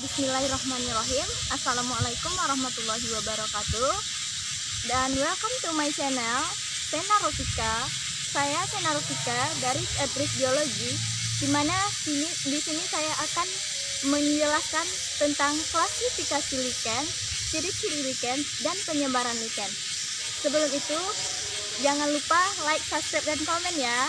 Bismillahirrahmanirrahim. Assalamualaikum warahmatullahi wabarakatuh. Dan welcome to my channel Sena Rofika. Saya Sena Rofika dari Etris Biologi, dimana di sini saya akan menjelaskan tentang klasifikasi lichen, ciri-ciri lichen, dan penyebaran lichen. Sebelum itu, jangan lupa like, subscribe, dan komen ya.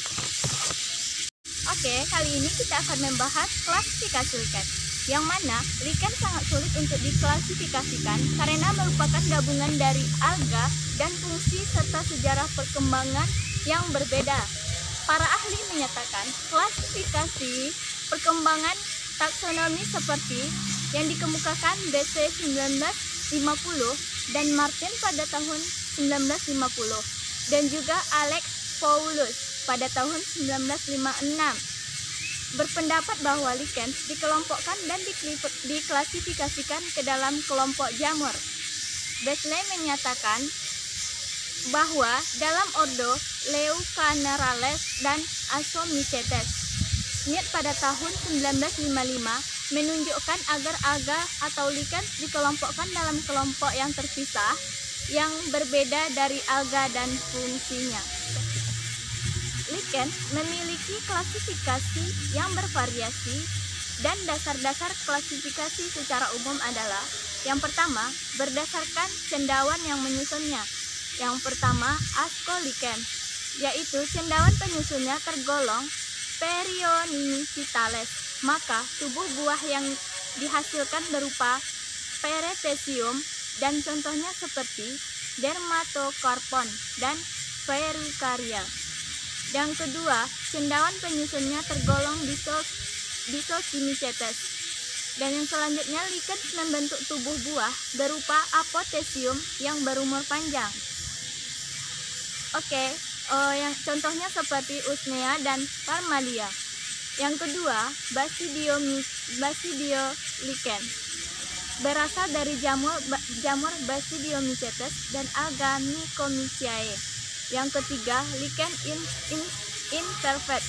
Oke, kali ini kita akan membahas klasifikasi lichen, yang mana lichen sangat sulit untuk diklasifikasikan karena merupakan gabungan dari alga dan fungsi serta sejarah perkembangan yang berbeda. Para ahli menyatakan klasifikasi perkembangan taksonomi seperti yang dikemukakan BC 1950 dan Martin pada tahun 1950 dan juga Alex Paulus pada tahun 1956 berpendapat bahwa lichen dikelompokkan dan diklasifikasikan ke dalam kelompok jamur. Besley menyatakan bahwa dalam ordo Leucanerales dan Asomycetes. Smith pada tahun 1955 menunjukkan agar alga atau lichen dikelompokkan dalam kelompok yang terpisah yang berbeda dari alga dan fungsinya. Lichen memiliki klasifikasi yang bervariasi dan dasar-dasar klasifikasi secara umum adalah: yang pertama, berdasarkan cendawan yang menyusunnya. Yang pertama, Ascolichen, yaitu cendawan penyusunnya tergolong Perionymicitales, maka tubuh buah yang dihasilkan berupa Perethecium dan contohnya seperti Dermatocarpon dan Ferrucaria. Yang kedua, cendawan penyusunnya tergolong Disocimicetes. Dan yang selanjutnya, lichen membentuk tubuh buah berupa Apothecium yang berumur panjang. Oke, yang contohnya seperti Usnea dan Parmalia. Yang kedua, Basidiollichen, berasal dari jamur Basidiomycetes dan alga Mycomyciae. Yang ketiga, lichen imperfect,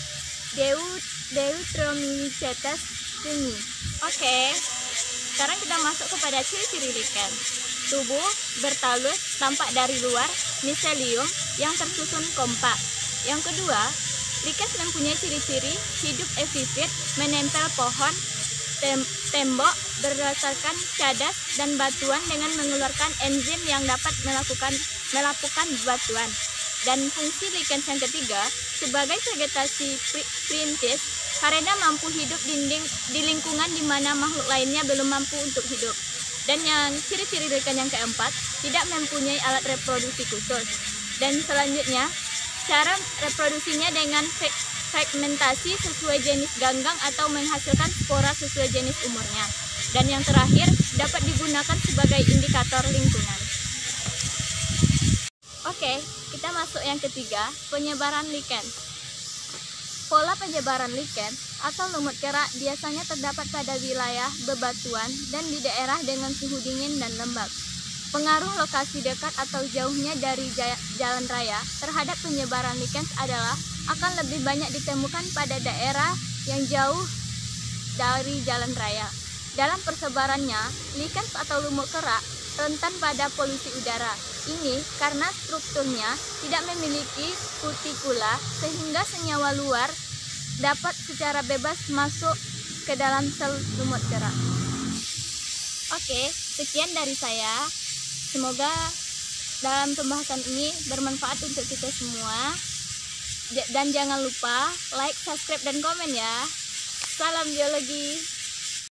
Deuteromycetes tunyi. Oke, sekarang kita masuk kepada ciri-ciri lichen. Tubuh bertalus, tampak dari luar, miselium yang tersusun kompak. Yang kedua, lichen mempunyai ciri-ciri hidup epifit, menempel pohon, tembok berdasarkan cadas dan batuan dengan mengeluarkan enzim yang dapat melakukan batuan. Dan fungsi lichen yang ketiga, sebagai vegetasi perintis karena mampu hidup di lingkungan di mana makhluk lainnya belum mampu untuk hidup. Dan yang ciri-ciri lichen yang keempat, tidak mempunyai alat reproduksi khusus. Dan selanjutnya, cara reproduksinya dengan fragmentasi sesuai jenis ganggang atau menghasilkan spora sesuai jenis umurnya. Dan yang terakhir, dapat digunakan sebagai indikator lingkungan. Oke, kita masuk yang ketiga, penyebaran lichen. Pola penyebaran lichen atau lumut kerak biasanya terdapat pada wilayah bebatuan dan di daerah dengan suhu dingin dan lembab. Pengaruh lokasi dekat atau jauhnya dari jalan raya terhadap penyebaran lichen adalah akan lebih banyak ditemukan pada daerah yang jauh dari jalan raya. Dalam persebarannya, lichen atau lumut kerak rentan pada polusi udara. Ini karena strukturnya tidak memiliki kutikula sehingga senyawa luar dapat secara bebas masuk ke dalam sel lumut kerak. Oke, sekian dari saya. Semoga dalam pembahasan ini bermanfaat untuk kita semua. Dan jangan lupa like, subscribe, dan komen ya. Salam biologi.